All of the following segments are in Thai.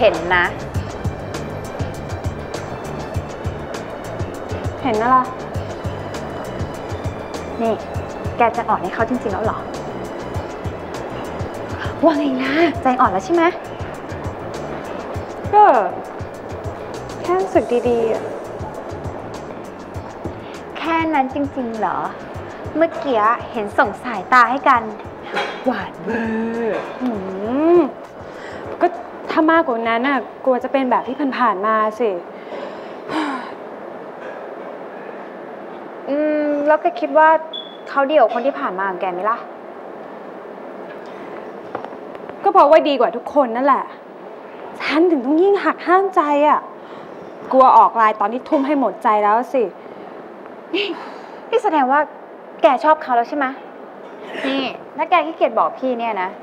เห็นนะเห็นอะไรนี่แกจะอ่อนให้เขาจริงๆแล้วเหรอว่าไงล่ะใจอ่อนแล้วใช่ไหมก็แค่รู้สึกดีๆแค่นั้นจริงๆเหรอเมื่อกี้เห็นส่งสายตาให้กันหวานเวอร์ก็ถ้ามากกว่านั้นน่ะกลัวจะเป็นแบบที่ผ่านๆมาสิแล้วแกคิดว่าเขาดีกว่าคนที่ผ่านมาของแกไหมล่ะก็เพราะว่าดีกว่าทุกคนนั่นแหละฉันถึงต้องยิ่งหักห้ามใจอ่ะกลัวออกลายตอนที่ทุ่มให้หมดใจแล้วสินี่แสดงว่าแกชอบเขาแล้วใช่ไหมนี่ถ้าแกขี้เกียจบอกพี่เนี่ยนะ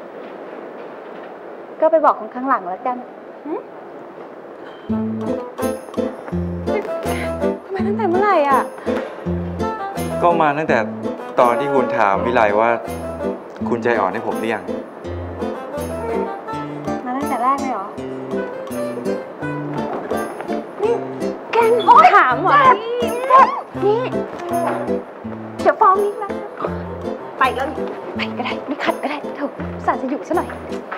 ก็ไปบอกคนข้างหลังแล้วกันมาตั้งแต่เมื่อไหร่อ่ะก็มาตั้งแต่ตอนที่คุณถามวิไลว่าคุณใจอ่อนให้ผมหรือยังมาตั้งแต่แรกเลยเหรอนี่แกถามเหรอนี่เดี๋ยวฟ้องนิดนะไปแล้วไปก็ได้ไม่ขัดก็ได้เถอะสารจะอยู่ซะหน่อย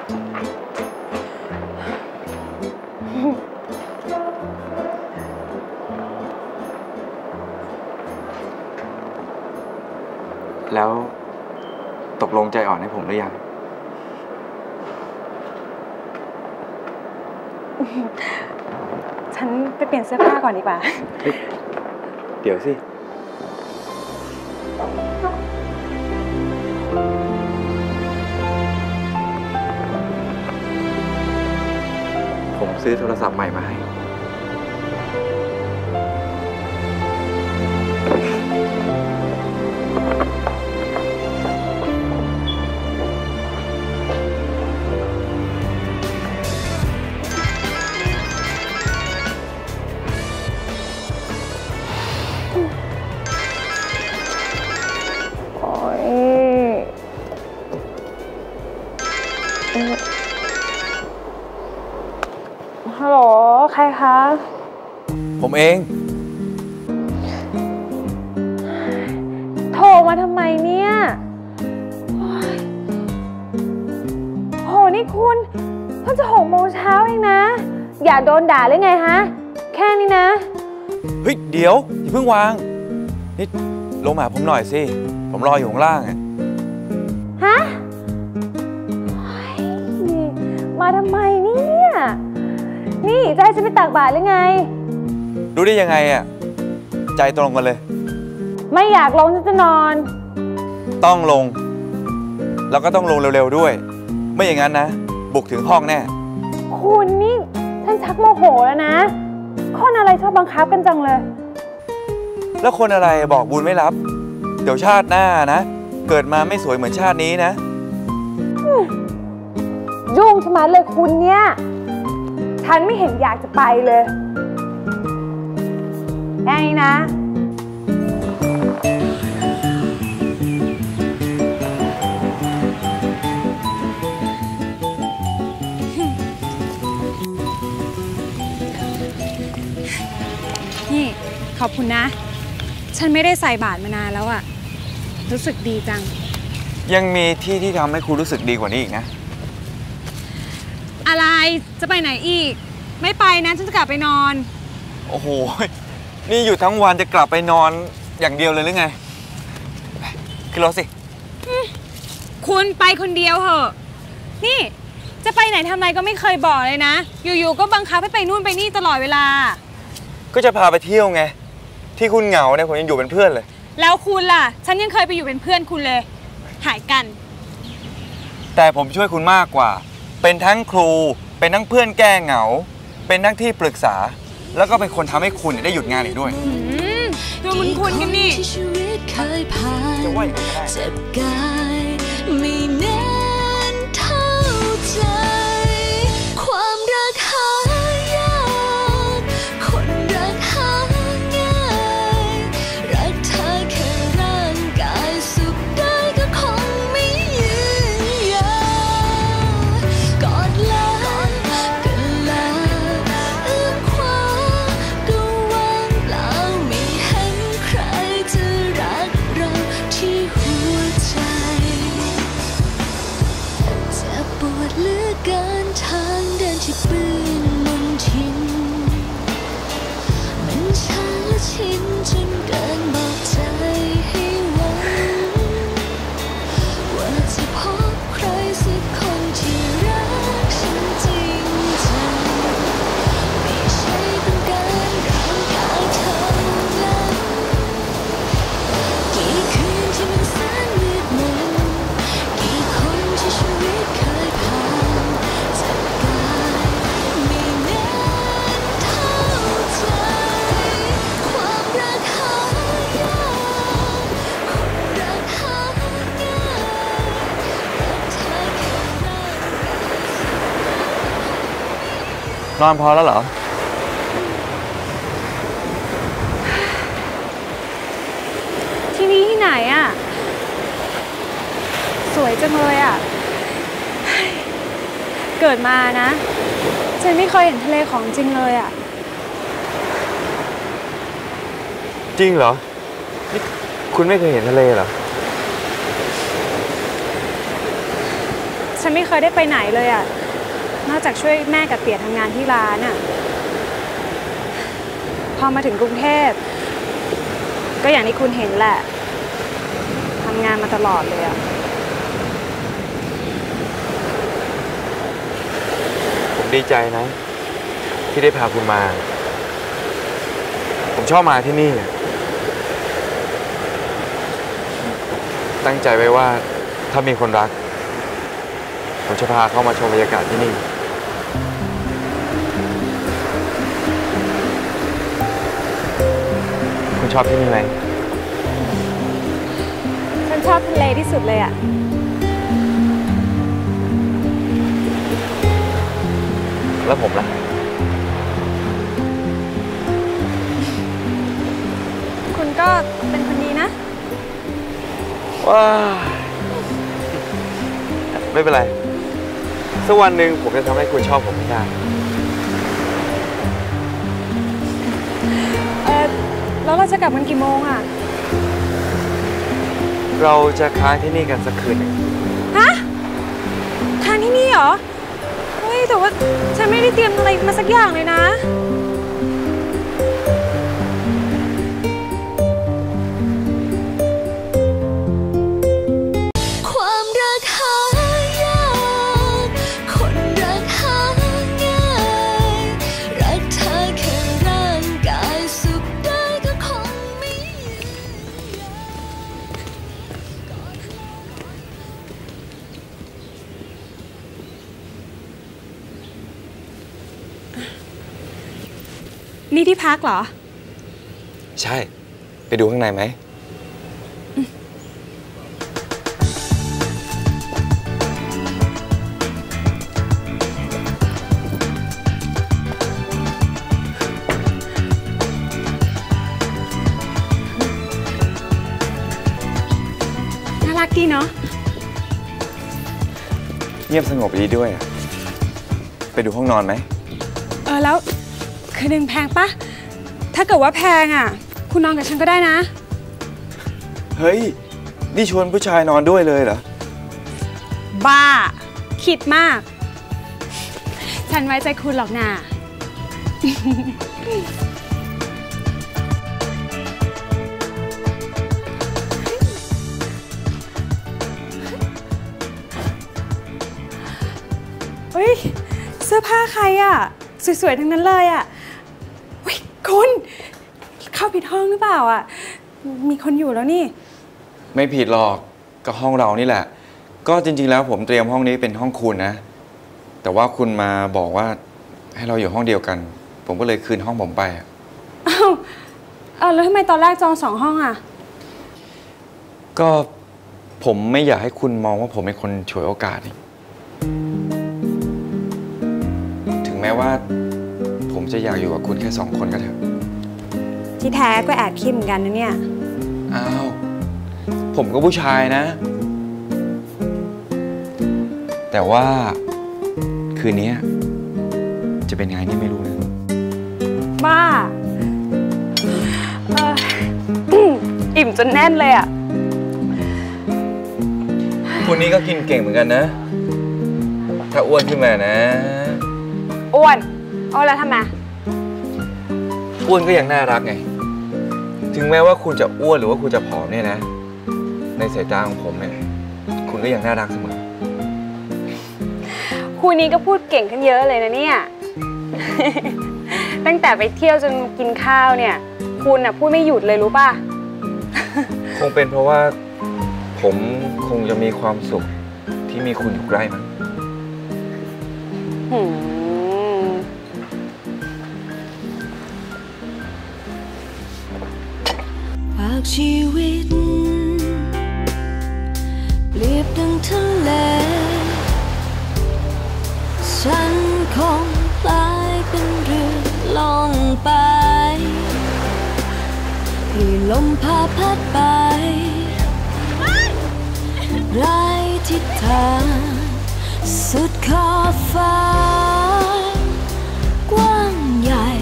แล้วตกลงใจอ่อนให้ผมหรือยังฉันไปเปลี่ยนเสื้อผ้าก่อนดีกว่าเดี๋ยวสิผมซื้อโทรศัพท์ใหม่มาให้ฮัลโหลใครคะผมเองโทรมาทำไมเนี่ยโหนี่คุณเพิ่งจะ6 โมงเช้าเองนะอย่าโดนด่าเลยไงฮะแค่นี้นะเฮ้ยเดี๋ยวอย่าเพิ่งวางนี่ลงมาหาผมหน่อยสิผมรออยู่ข้างล่างอ่ะฮะมาทำไมเนี่ยนี่จะให้ฉันไปตักบาตรหรือไงรู้ได้ยังไงอ่ะใจตรงกันเลยไม่อยากลงฉันจะนอนต้องลงแล้วก็ต้องลงเร็วๆด้วยไม่อย่างนั้นนะบุกถึงห้องแน่คุณนี่ฉันชักโมโหแล้วนะคนอะไรชอบบังคับกันจังเลยแล้วคนอะไรบอกบุญไม่รับเดี๋ยวชาติหน้านะเกิดมาไม่สวยเหมือนชาตินี้นะยุ่งชะมัดเลยคุณเนี่ยฉันไม่เห็นอยากจะไปเลยแค่นี้นะนี่ขอบคุณนะฉันไม่ได้ใส่บาตรมานานแล้วอะรู้สึกดีจังยังมีที่ทำให้คุณรู้สึกดีกว่านี้อีกนะอะไรจะไปไหนอีกไม่ไปนะฉันจะกลับไปนอนโอ้โหนี่อยู่ทั้งวันจะกลับไปนอนอย่างเดียวเลยหรือไงขึ้นรถสิคุณไปคนเดียวเหอะนี่จะไปไหนทำไมก็ไม่เคยบอกเลยนะอยู่ๆก็บังคับให้ไปนู่นไปนี่ตลอดเวลาก็จะพาไปเที่ยวไงที่คุณเหงาเนี่ยผมยังอยู่เป็นเพื่อนเลยแล้วคุณล่ะฉันยังเคยไปอยู่เป็นเพื่อนคุณเลยหายกันแต่ผมช่วยคุณมากกว่าเป็นทั้งครูเป็นทั้งเพื่อนแก้เหงาเป็นทั้งที่ปรึกษาแล้วก็เป็นคนทำให้คุณได้หยุดงานอีกด้วยดูมันคุณกันนี่จะว่าอย่างไรก็ได้ความรักหายากคนรักหาง่ายรักเธอแค่ร่างกายสุขได้ก็คงไม่ยืนยาวกอดแล้วก็นอนพอแล้วเหรอที่นี่ที่ไหนอ่ะสวยจังเลยอ่ะเกิดมานะฉันไม่เคยเห็นทะเลของจริงเลยอ่ะจริงเหรอนี่คุณไม่เคยเห็นทะเลเหรอฉันไม่เคยได้ไปไหนเลยอ่ะนอกจากช่วยแม่กับเตี๋ยทำงานที่ร้านอ่ะพอมาถึงกรุงเทพก็อย่างที่คุณเห็นแหละทำงานมาตลอดเลยอ่ะผมดีใจนะที่ได้พาคุณมาผมชอบมาที่นี่ตั้งใจไว้ว่าถ้ามีคนรักผมจะพาเขามาชมบรรยากาศที่นี่คุณชอบที่นี่ไหมฉันชอบทะเลที่สุดเลยอ่ะแล้วผมล่ะคุณก็เป็นคนดีนะว้าไม่เป็นไรสักวันหนึ่งผมจะทำให้คุณชอบผมให้ได้แล้วเราจะกลับกันกี่โมงอ่ะเราจะค้างที่นี่กันสักคืนหนึ่งฮะค้างที่นี่เหรอเฮ้ยแต่ว่าฉันไม่ได้เตรียมอะไรมาสักอย่างเลยนะความรักหายากคนรักหาง่ายรักเธอแค่ร่างกายสุขได้ก็คงไม่นี่ที่พักเหรอใช่ไปดูข้างในไหมน่ารักดีเนาะเงียบสงบดีด้วยไปดูห้องนอนไหมแล้วคืนนึงแพงปะถ้าเกิดว่าแพงอ่ะคุณนอนกับฉันก็ได้นะเฮ้ยนี่ชวนผู้ชายนอนด้วยเลยเหรอบ้าคิดมากฉันไว้ใจคุณหรอกนะเฮ้ยเสื้อผ้าใครอ่ะสวยๆทั้งนั้นเลยอ่ะเฮ้ยคุณเข้าผิดห้องหรือเปล่าอ่ะมีคนอยู่แล้วนี่ไม่ผิดหรอกก็ห้องเรานี่แหละก็จริงๆแล้วผมเตรียมห้องนี้เป็นห้องคุณนะแต่ว่าคุณมาบอกว่าให้เราอยู่ห้องเดียวกันผมก็เลยคืนห้องผมไปอ้าวแล้วทำไมตอนแรกจอง2 ห้องอ่ะก็ผมไม่อยากให้คุณมองว่าผมเป็นคนฉวยโอกาสนี่ถึงแม้ว่าผมจะอยากอยู่กับคุณแค่2 คนก็เถอะที่แท้ก็แอบคิดเหมือนกันนะเนี่ยอ้าวผมก็ผู้ชายนะแต่ว่าคืนนี้จะเป็นไงนี่ไม่รู้นะบ้าอิ่มจนแน่นเลยอ่ะคุณนี้ก็กินเก่งเหมือนกันนะถ้าอ้วนขึ้นมานะอ้วนแล้วทำไมอ้วนก็ยังน่ารักไงถึงแม้ว่าคุณจะอ้วนหรือว่าคุณจะผอมเนี่ยนะในสายตาของผมเนี่ยคุณก็ยังน่ารักเสมอคู่นี้ก็พูดเก่งขึ้นเยอะเลยนะเนี่ย ตั้งแต่ไปเที่ยวจนกินข้าวเนี่ยคุณน่ะพูดไม่หยุดเลยรู้ป่ะคงเป็นเพราะว่าผมคงจะมีความสุขที่มีคุณอยู่ใกล้มั้งฝากชีวิตเปรียบดังทะเลฉันคงกลายเป็นให้ลมพาพัดไปไร้ทิศทางสุดขอบฟ้ากว้างใหญ่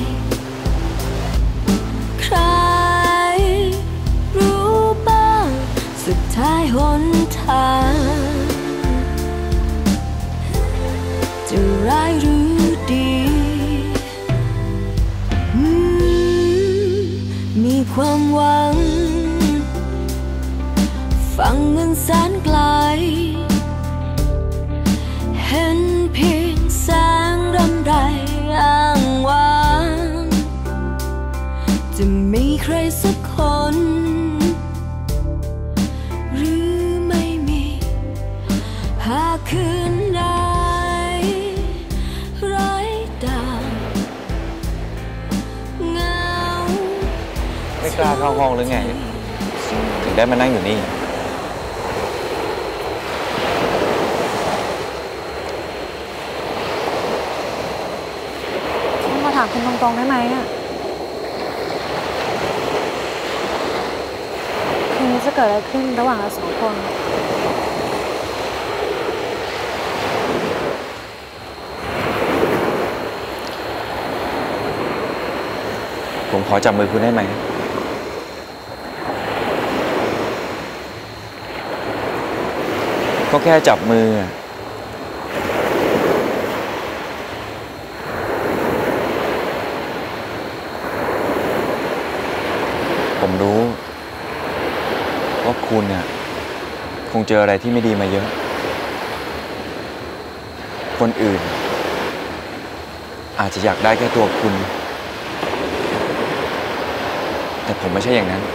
ใครรู้บ้างสุดท้ายหนทางจะร้ายหรือดีมีความหวังฟังเงินแสนไกลเห็นเพียงแสงรำไรอ้างว้างจะมีใครสักคนหรือไม่มีหากคืนไหนไร้ดาวเงาไม่กล้าเข้าห้องหรือไงถึงได้มานั่งอยู่นี่มาถามคุณตรงๆได้ไหมอ่ะคืนนี้จะเกิดอะไรขึ้นระหว่างเราสองคนผมขอจับมือคุณได้ไหมก็แค่จับมือผมรู้ว่าคุณเนี่ยคงเจออะไรที่ไม่ดีมาเยอะคนอื่นอาจจะอยากได้แค่ตัวคุณแต่ผมไม่ใช่อย่างนั้น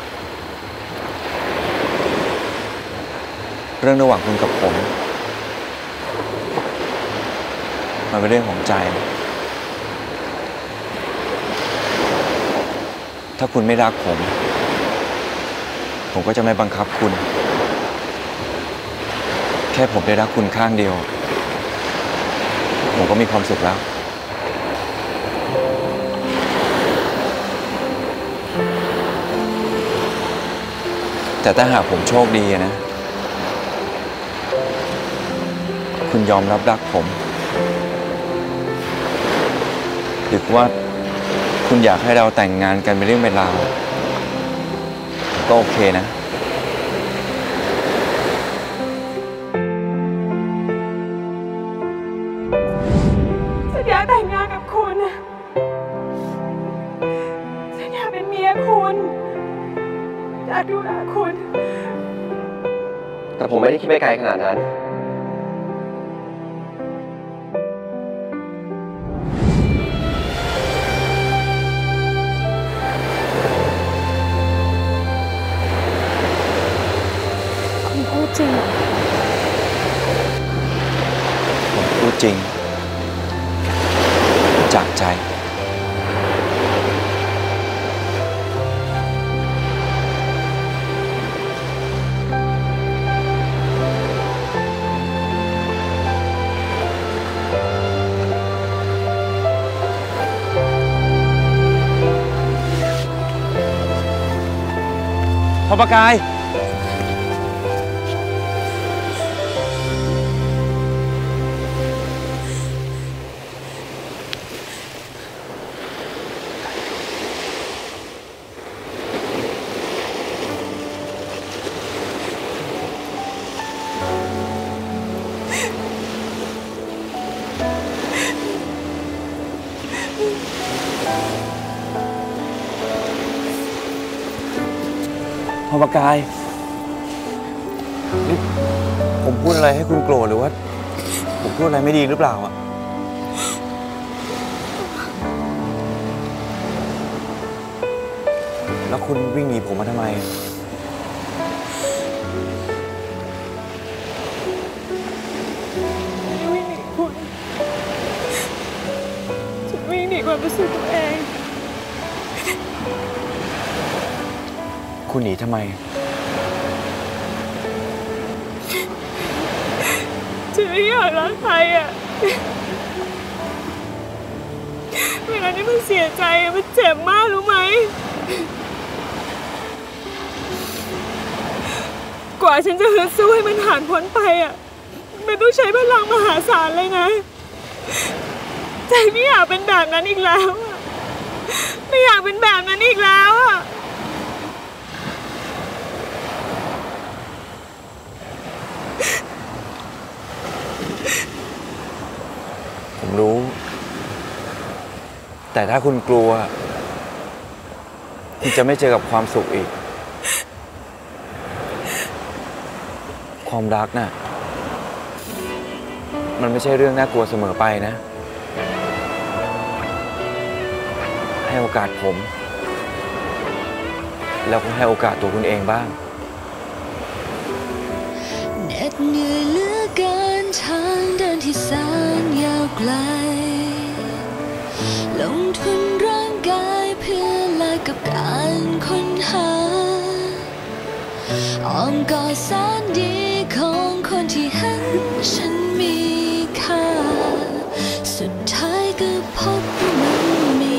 เรื่องระหว่างคุณกับผมมันเป็นเรื่องของใจถ้าคุณไม่รักผมก็จะไม่บังคับคุณแค่ผมได้รักคุณข้างเดียวผมก็มีความสุขแล้วแต่ถ้าหากผมโชคดีนะคุณยอมรับรักผมหรือว่าคุณอยากให้เราแต่งงานกันเป็นเรื่องเป็นราวก็โอเคนะฉันอยากแต่งงานกับคุณฉันอยากเป็นเมียคุณอยากดูแลคุณแต่ผมไม่ได้คิดไปไกลขนาดนั้นคุณพูดจริงผมพูดจริงจากใจพ่อประกายพ่อประกายนี่ผมพูดอะไรให้คุณโกรธหรือว่าผมพูดอะไรไม่ดีหรือเปล่าอ่ะแล้วคุณวิ่งหนีผมมาทำไมไม่วิ่งหนีคุณฉันวิ่งหนีความรู้สึกตัวเองคุณหนีทำไมฉันไม่อยากรักใครอ่ะเวลานี้มันเสียใจมันเจ็บมากรู้ไหมกว่าฉันจะฮึดสู้ให้มันผ่านพ้นไปอ่ะมันต้องใช้พลังมหาศาลเลยนะใจไม่อยากเป็นแบบนั้นอีกแล้วอะไม่อยากเป็นแบบนั้นอีกแล้วอ่ะผมรู้ แต่ถ้าคุณกลัวคุณจะไม่เจอกับความสุขอีก ความรักน่ะมันไม่ใช่เรื่องน่ากลัวเสมอไปนะให้โอกาสผมแล้วก็ให้โอกาสตัวคุณเองบ้างเหน็ดเหนื่อยเหลือเกินทางเดินที่แสนยาวไกลลงทุนร่างกายเพื่อแลกกับการค้นหาอ้อมกอดแสนดีของคนที่เห็นฉันมีค่าสุดท้ายก็พบว่ามันไม่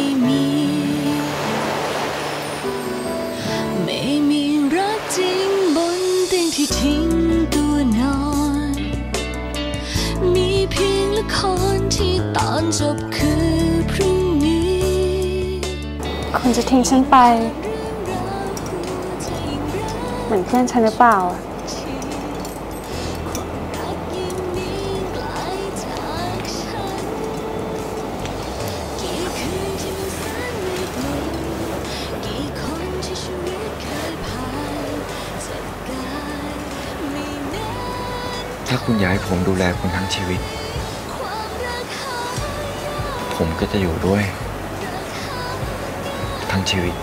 มีรักจริงบนเตียงที่ทิ้งตัวนอนมีเพียงละครที่ตอนจบคือพรุ่งนี้คุณจะทิ้งฉันไปเหมือนเพื่อนฉันหรือเปล่าถ้าคุณอยากให้ผมดูแลคุณทั้งชีวิตผมก็จะอยู่ด้วยทั้งชีวิต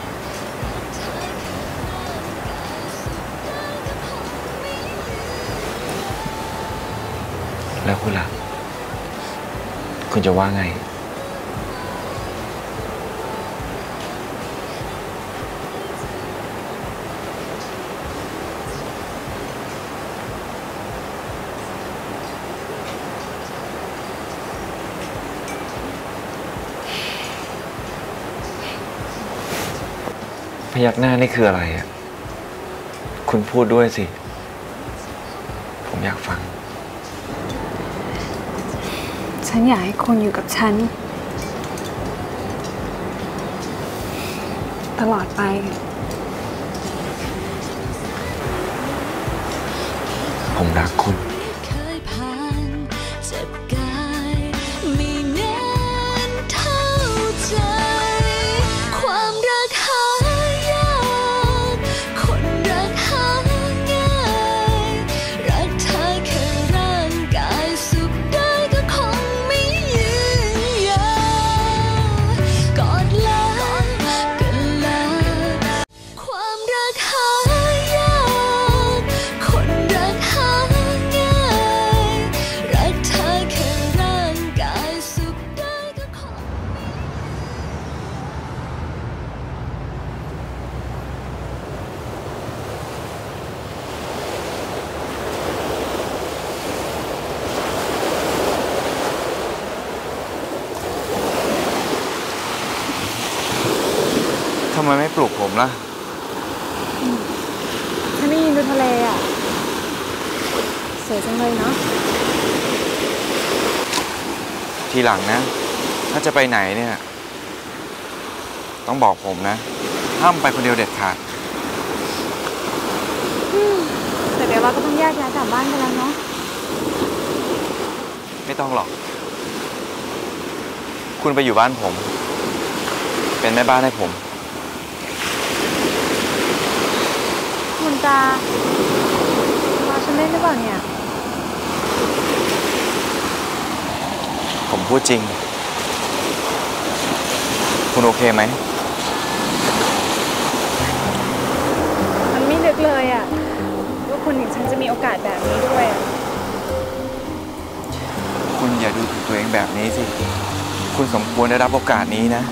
แล้วคุณล่ะคุณจะว่าไงพยักหน้านี่คืออะไรอ่ะคุณพูดด้วยสิผมอยากฟังฉันอยากให้คุณอยู่กับฉันตลอดไปผมรักคุณทำไมไม่ปลุกผมล่ะฉันได้ยินดูทะเลอ่ะสวยจังเลยเนาะทีหลังนะถ้าจะไปไหนเนี่ยต้องบอกผมนะห้ามไปคนเดียวเด็ดขาดแต่เดี๋ยวเราก็ต้องแยกย้ายกลับบ้านกันแล้วเนาะไม่ต้องหรอกคุณไปอยู่บ้านผมเป็นแม่บ้านให้ผมคุณตารอฉันเล่นหรือเปล่าเนี่ยผมพูดจริงคุณโอเคไหมมันไม่นึกเลยอ่ะว่าคนอย่างฉันจะมีโอกาสแบบนี้ด้วยคุณอย่าดูถูกตัวเองแบบนี้สิคุณสมควรได้รับโอกาสนี้นะ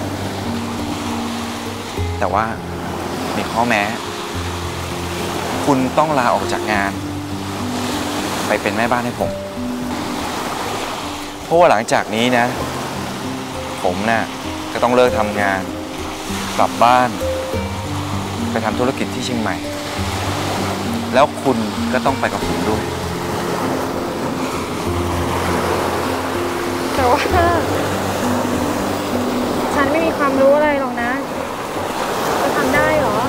แต่ว่ามีข้อแม้คุณต้องลาออกจากงานไปเป็นแม่บ้านให้ผมเพราะว่าหลังจากนี้นะผมน่ะก็ต้องเลิกทำงานกลับบ้านไปทำธุรกิจที่เชียงใหม่แล้วคุณก็ต้องไปกับผมด้วยแต่ว่าฉันไม่มีความรู้อะไรหรอกนะจะทำได้เหรอ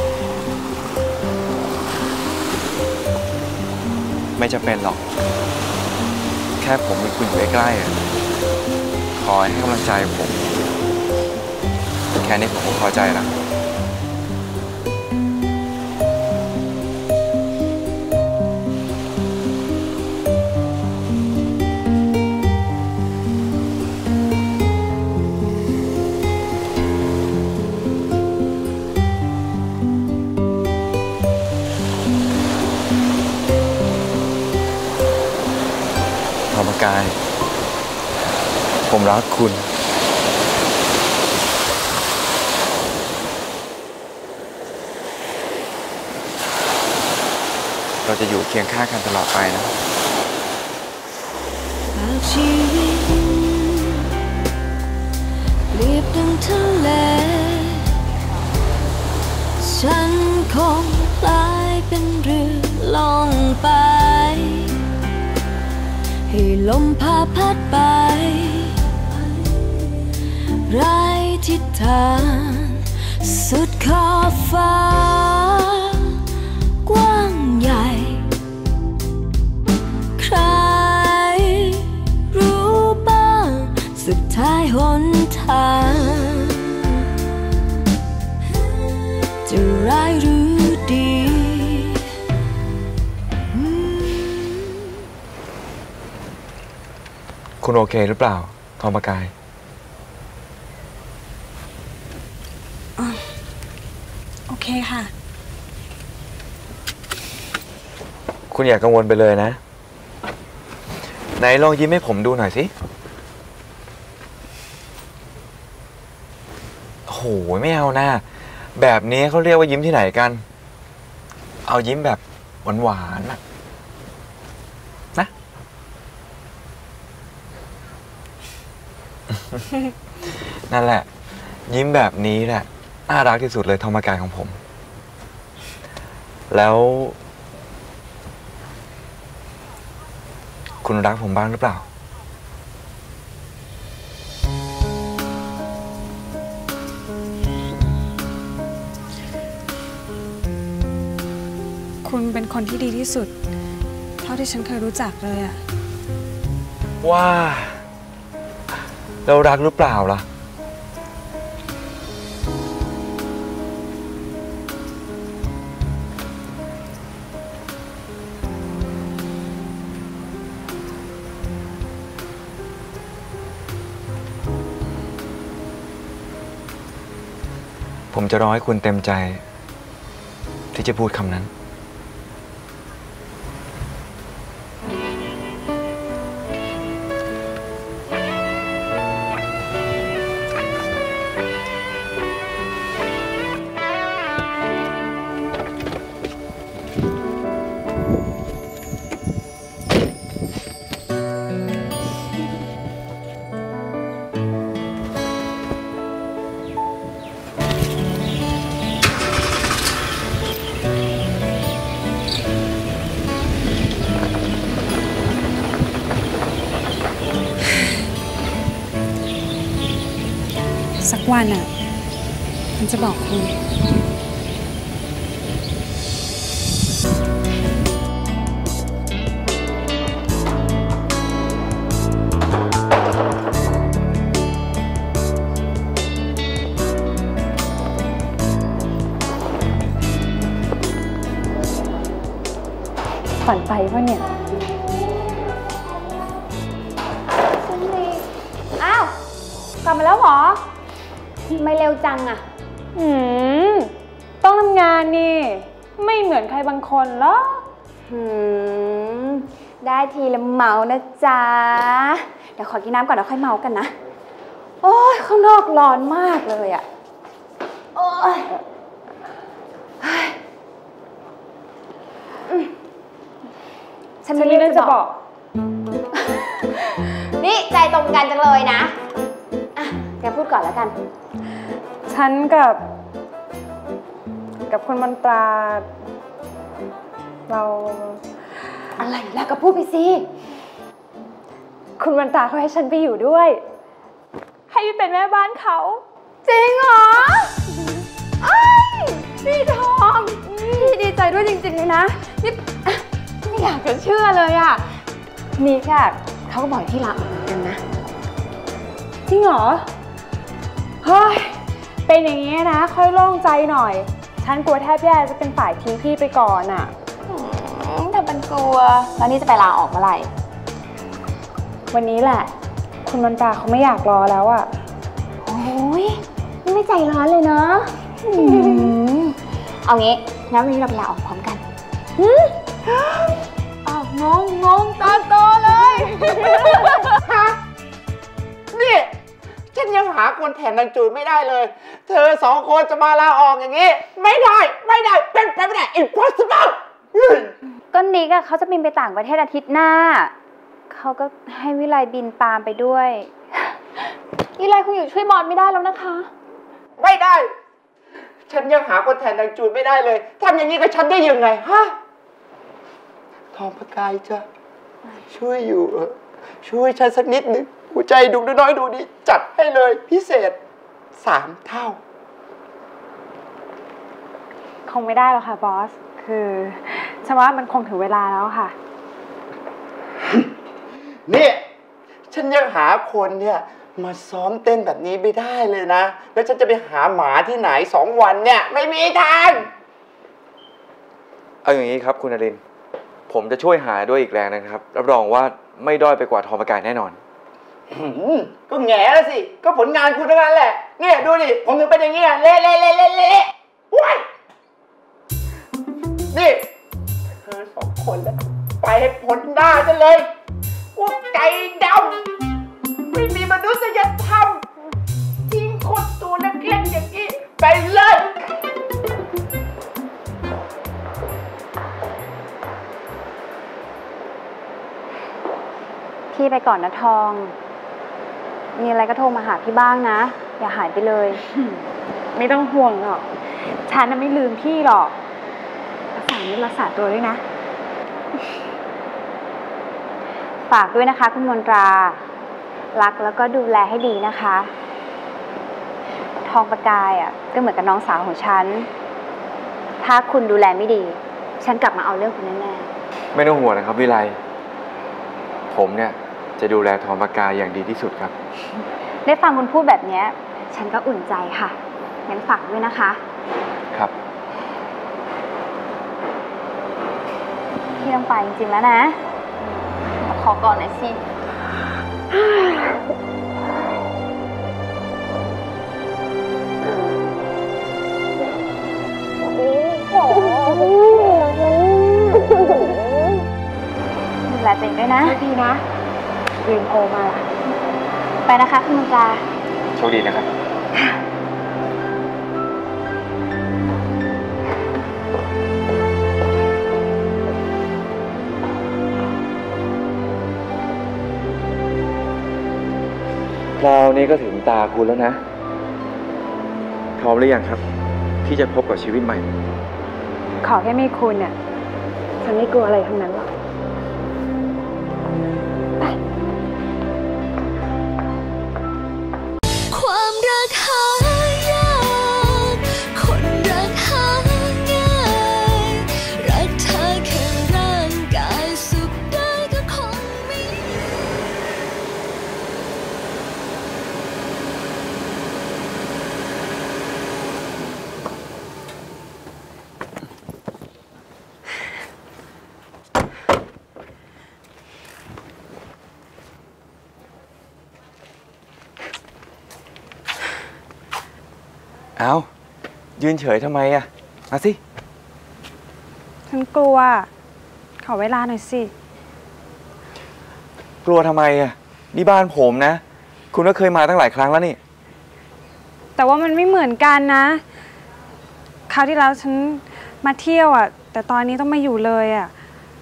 ไม่จะเป็นหรอกแค่ผมมีคุณอยู่ใกล้ๆคอยให้กำลังใจผมแค่นี้ผมก็พอใจแล้วธรรมกายผมรักคุณเราจะอยู่เคียงข้างกันตลอดไปนะชีวิตเปรียบดังทะเลฉันคงกลายเป็นเรือล่องไปให้ลมพาพัดไปไร้ทิศทางสุดขอบฟ้ากว้างใหญ่ใครรู้บ้างสุดท้ายหนทางจะร้ายหรือดีคุณโอเคหรือเปล่าธรรมกายโอเคค่ะคุณอย่ากังวลไปเลยนะไหนลองยิ้มให้ผมดูหน่อยสิโอ้โหไม่เอานะแบบนี้เขาเรียกว่ายิ้มที่ไหนกันเอายิ้มแบบหวานๆนะนั่นแหละยิ้มแบบนี้แหละน่ารักที่สุดเลยธรรมกายของผมแล้วคุณรักผมบ้างหรือเปล่าคุณเป็นคนที่ดีที่สุดเท่าที่ฉันเคยรู้จักเลยอะว่าเรารักหรือเปล่าล่ะผมจะรอให้คุณเต็มใจที่จะพูดคำนั้นสักวันอ่ะฉันจะบอกคุณฝันไปวะเนี่ยอ้าวกลับมาแล้วเหรอไม่เร็วจังอะต้องทำงานนี่ไม่เหมือนใครบางคนหรอกได้ทีละเมานะจ๊ะเดี๋ยวขอกินน้ำก่อนแล้วค่อยเมากันนะโอ้ยข้างนอกร้อนมากเลยอะโอ้ยฉันมีเรื่องจะบอกนี่ใจตรงกันจังเลยนะอ่ะแกพูดก่อนแล้วกันฉันกับคุณมนตราเราอะไรล่ะก็พูดไปสิคุณวันตาเขาให้ฉันไปอยู่ด้วย ให้ไปเป็นแม่บ้านเขาจริงเหรอพี่ทองพี่ดีใจด้วยจริงๆเลยนะนี่ไม่อยากจะเชื่อเลยอ่ะนี่แค่เขาก็บอกที่ลาออกเหมือนกันนะจริงเหรอ เฮ้ย เป็นอย่างนี้นะ ค่อยโล่งใจหน่อย ฉันกลัวแทบแย่จะเป็นฝ่ายทิ้งพี่ไปก่อนอ่ะถ้าเป็นกลัวแล้วนี่จะไปลาออกเมื่อไหร่วันนี้แหละ คุณวันตาเขาไม่อยากรอแล้วอ่ะโอ้ยไม่ใจร้อนเลยเนาะเอางี้งั้นวันนี้เราไปลาออกพร้อมกันงงตาโตเลยนี่ฉันยังหาคนแทนนางจูนไม่ได้เลย เธอสองคนจะมาลาออกอย่างนี้ ไม่ได้เป็นไปไม่ได้ impossible ก็นิกอะเขาจะบินไปต่างประเทศอาทิตย์หน้าเขาก็ให้วิไลบินตามไปด้วยวิไลคงอยู่ช่วยบอลไม่ได้แล้วนะคะไม่ได้ ฉันยังหาคนแทนนางจูนไม่ได้เลยทำอย่างนี้กับฉันได้ยังไงฮะทองประกายจ้ะช่วยอยู่ช่วยฉันสักนิดนึงหัวใจดุน้อยดูดิจัดให้เลยพิเศษ3 เท่าคงไม่ได้หรอกค่ะบอส คือฉันว่ามันคงถึงเวลาแล้วค่ะนี่ฉันยังหาคนเนี่ยมาซ้อมเต้นแบบนี้ไม่ได้เลยนะแล้วฉันจะไปหาหมาที่ไหน2 วันเนี่ยไม่มีทางเอาอย่างนี้ครับคุณนรินทร์ผมจะช่วยหาด้วยอีกแรงนะครับรับรองว่าไม่ด้อยไปกว่าทองประกายแน่นอนก็แง่แล้วสิ ก็ผลงานคุณทั้งนั้นแหละเนี่ยดูดิผมถึงเป็นอย่างนี้เละว้ายนี่เธอ2 คนแล้วไปให้พ้นหน้าฉันเลยพวกใจดำไม่มีมนุษยธรรมทิ้งคนตัวเล็กๆอย่างนี้ไปเลยพี่ไปก่อนนะทอง มีอะไรก็โทรมาหาพี่บ้างนะ อย่าหายไปเลยไม่ต้องห่วงหรอก ฉันน่ะไม่ลืมพี่หรอกรักษาตัวด้วยนะฝากด้วยนะคะคุณมนตรา รักแล้วก็ดูแลให้ดีนะคะ ทองประกายอ่ะก็เหมือนกับน้องสาวของฉัน ถ้าคุณดูแลไม่ดี ฉันกลับมาเอาเรื่องคุณแน่ๆไม่ต้องห่วงนะครับวิไลผมเนี่ยจะดูแลทองประกายอย่างดีที่สุดครับได้ฟังคุณพูดแบบนี้ฉันก็อุ่นใจค่ะงั้นฝากด้วยนะคะครับพี่ต้องไปจริงๆแล้วนะ ขอก่อนหน่อยสิ ดูแลตัวเองด้วยนะดีนะลืมโทรมาล่ะไปนะคะคุณมนตราโชคดีนะครับ คราวนี้ก็ถึงตาคุณแล้วนะ พร้อมหรือยังครับ ที่จะพบกับชีวิตใหม่ขอแค่มีคุณเนี่ยฉันไม่กลัวอะไรทั้งนั้นหรอกความรักหายากคนรักหาง่ายรักเธอแค่ร่างกายสุขได้ก็คงมีเอายืนเฉยทำไมอะมาสิฉันกลัว ขอเวลาหน่อยสิกลัวทำไมอะนี่บ้านผมนะ คุณก็เคยมาตั้งหลายครั้งแล้วนี่แต่ว่ามันไม่เหมือนกันนะ คราวที่แล้วฉันมาเที่ยวอ่ะ แต่ตอนนี้ต้องมาอยู่เลยอ่ะ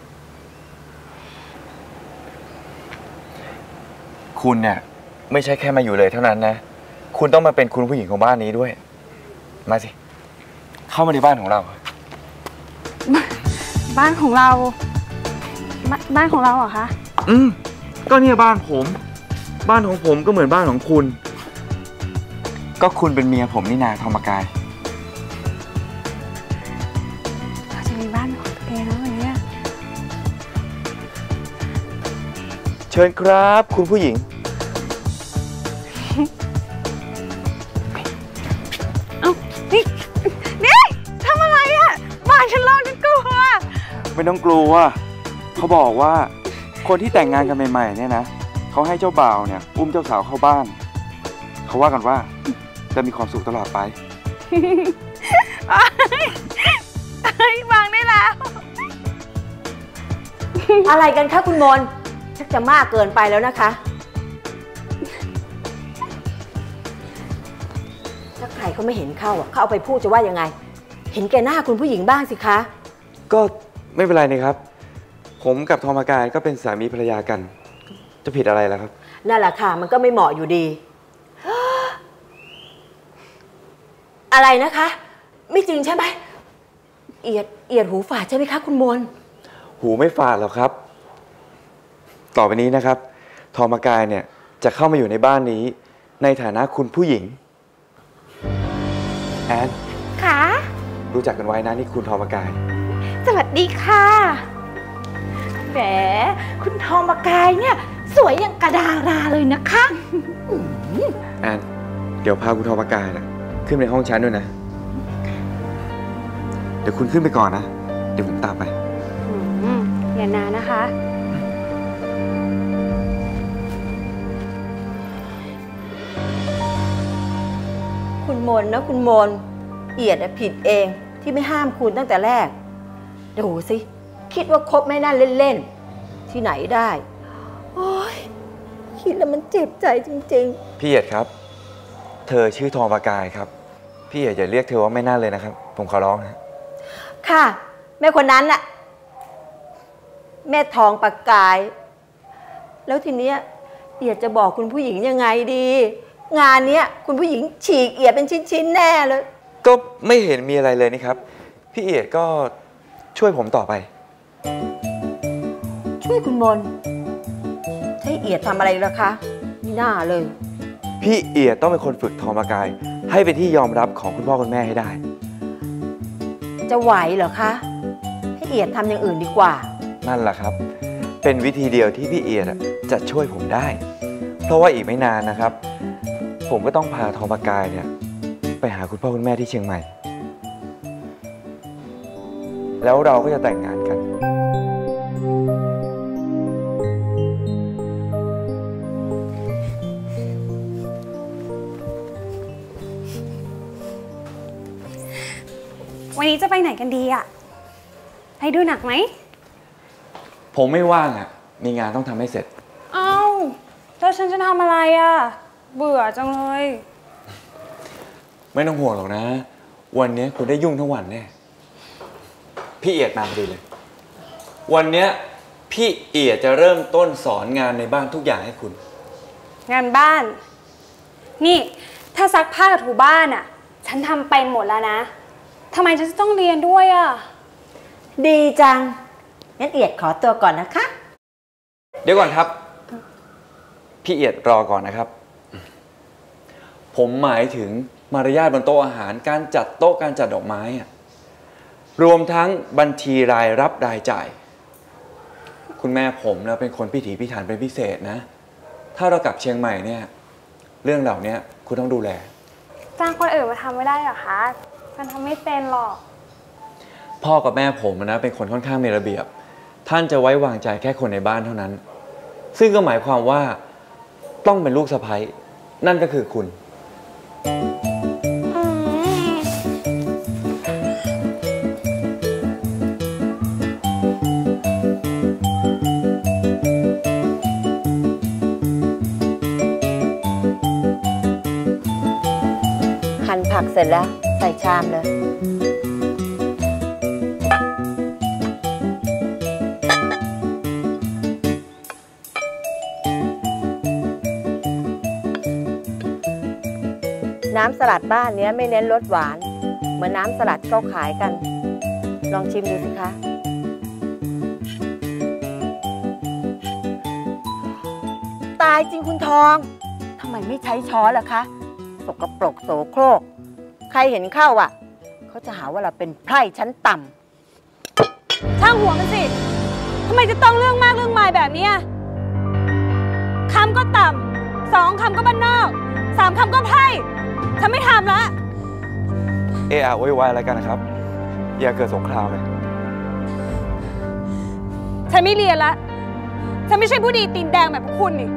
คุณเนี่ยไม่ใช่แค่มาอยู่เลยเท่านั้นนะ คุณต้องมาเป็นคุณผู้หญิงของบ้านนี้ด้วย มาสิ เข้ามาในบ้านของเราบ้านของเราบ้านของเราเหรอคะก็เนี่ยบ้านผม บ้านของผมก็เหมือนบ้านของคุณ ก็คุณเป็นเมียผมนี่นาทองประกายเราจะมีบ้านของตัวเองแล้ววันนี้เชิญครับคุณผู้หญิงนี่ทำอะไรอ่ะบ้านฉันร้อนฉันกลัวไม่ต้องกลัวเขาบอกว่าคนที่แต่งงานกันใหม่ๆเนี่ยนะเขาให้เจ้าบ่าวเนี่ยอุ้มเจ้าสาวเข้าบ้านเขาว่ากันว่าจะมีความสุขตลอดไปวางได้แล้วอะไรกันคะคุณมนชักจะมากเกินไปแล้วนะคะถ้าใครเขาไม่เห็นเข้าเขาเอาไปพูดจะว่ายังไง เห็นแก่หน้าคุณผู้หญิงบ้างสิคะก็ไม่เป็นไรนี่ครับผมกับทองประกายก็เป็นสามีภรรยากันจะผิดอะไรล่ะครับนั่นแหละค่ะมันก็ไม่เหมาะอยู่ดี อะไรนะคะ ไม่จริงใช่ไหมเอียดหูฝาดใช่ไหมคะคุณมนหูไม่ฝาดหรอกครับต่อไปนี้นะครับทองประกายเนี่ยจะเข้ามาอยู่ในบ้านนี้ในฐานะคุณผู้หญิงแอนค่ะรู้จักกันไว้นะนี่คุณทองประกายสวัสดีค่ะแหมคุณทองประกายเนี่ยสวยอย่างกระดาราเลยนะคะแอนเดี๋ยวพาคุณทองประกายนะขึ้นไปห้องชั้นด้วยนะเดี๋ยวคุณขึ้นไปก่อนนะเดี๋ยวผมตามไปอย่านานนะคะคุณมนนะคุณมนเอียดผิดเองที่ไม่ห้ามคุณตั้งแต่แรกดูสิคิดว่าคบไม่น่าเล่นๆที่ไหนได้โอ๊ยคิดแล้วมันเจ็บใจจริงๆพี่เอียดครับ เธอชื่อทองประกายครับพี่เอียดอย่าเรียกเธอว่าแม่น่าเลยนะครับผมขอร้องนะค่ะแม่คนนั้นน่ะแม่ทองประกาย แล้วทีเนี้ยเอียดจะบอกคุณผู้หญิงยังไงดี งานเนี้ยคุณผู้หญิงฉีกเอียดเป็นชิ้นๆแน่เลยก็ไม่เห็นมีอะไรเลยนี่ครับพี่เอียดก็ช่วยผมต่อไปช่วยคุณมนให้เอียดทำอะไรล่ะคะไม่น่าเลยพี่เอียดต้องเป็นคนฝึกทองประกาย ให้เป็นที่ยอมรับของคุณพ่อคุณแม่ให้ได้จะไหวเหรอคะให้เอียดทำอย่างอื่นดีกว่านั่นแหละครับเป็นวิธีเดียวที่พี่เอียดจะช่วยผมได้ เพราะว่าอีกไม่นานนะครับผมก็ต้องพาทองประกายเนี่ยไปหาคุณพ่อคุณแม่ที่เชียงใหม่ แล้วเราก็จะแต่งงานกันวันนี้จะไปไหนกันดีอ่ะไปดูหนังไหมผมไม่ว่างอ่ะมีงานต้องทำให้เสร็จเอ้าแล้วฉันจะทำอะไรอ่ะเบื่อจังเลยไม่ต้องห่วงหรอกนะวันนี้คุณได้ยุ่งทั้งวันแน่พี่เอียดมาพอดีเลย วันนี้พี่เอียดจะเริ่มต้นสอนงานในบ้านทุกอย่างให้คุณงานบ้าน นี่ถ้าซักผ้ากับถูบ้านอ่ะฉันทำเป็นหมดแล้วนะทำไมฉันจะต้องเรียนด้วยอ่ะดีจังงั้นเอียดขอตัวก่อนนะคะเดี๋ยวก่อนครับพี่เอียดรอก่อนนะครับผมหมายถึงมารยาทบนโต๊ะอาหารการจัดโต๊ะการจัดดอกไม้อะรวมทั้งบัญชีรายรับรายจ่ายคุณแม่ผมนะเป็นคนพิถีพิถันเป็นพิเศษนะถ้าเรากลับเชียงใหม่เนี่ยเรื่องเหล่านี้คุณต้องดูแลจ้างคนอื่นมาทำไม่ได้เหรอคะมันทำไม่เป็นหรอกพ่อกับแม่ผมนะเป็นคนค่อนข้างมีระเบียบท่านจะไว้วางใจแค่คนในบ้านเท่านั้นซึ่งก็หมายความว่าต้องเป็นลูกสะใภ้นั่นก็คือคุณหั่นผักเสร็จแล้วใส่ชามเลย น้ำสลัดบ้านนี้ไม่เน้นรสหวานเหมือนน้ำสลัดที่เขาขายกัน ลองชิมดูสิคะตายจริงคุณทองทำไมไม่ใช้ช้อนล่ะคะสกปรกโสโครกใครเห็นเข้าอ่ะเขาจะหาว่าเราเป็นไพร่ชั้นต่ำช่างหัวมันสิทำไมจะต้องเรื่องมากเรื่องมายแบบนี้คำก็ต่ำ2 คำก็บ้านนอก3 คำก็ไพร่ฉันไม่ทำละเอะอะโวยวายอะไรกันนะครับ อย่าเกิดสงครามเลยฉันไม่เรียนละฉันไม่ใช่ผู้ดีตีนแดงแบบพวกคุณนี่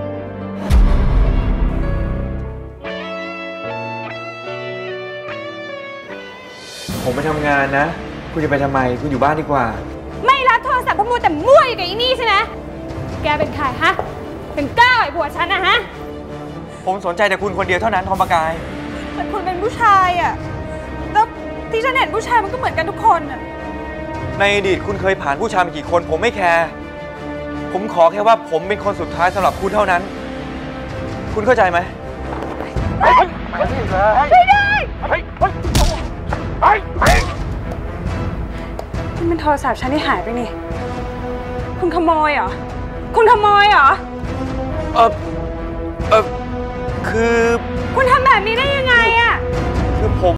ผมไปทำงานนะ คุณจะไปทำไม คุณอยู่บ้านดีกว่าไม่รับโทรศัพท์พวกมูแต่มั่วอยู่กับอีนี่ใช่ไหมแกเป็นใครฮะเป็นก้าวไอ้ผัวฉันนะฮะผมสนใจแต่คุณคนเดียวเท่านั้นทองประกายแต่คุณเป็นผู้ชายอะแล้วที่ฉันเห็นผู้ชายมันก็เหมือนกันทุกคนอะในอดีตคุณเคยผ่านผู้ชายมากี่คน ผมไม่แคร์ ผมขอแค่ว่าผมเป็นคนสุดท้ายสำหรับคุณเท่านั้น คุณเข้าใจไหมช่วยด้วยนี่มันโทรศัพท์ฉันที่หายไปนี่คุณขโมยเหรอคุณขโมยเหรอคือคุณทำแบบนี้ได้ยังไงอะคือผม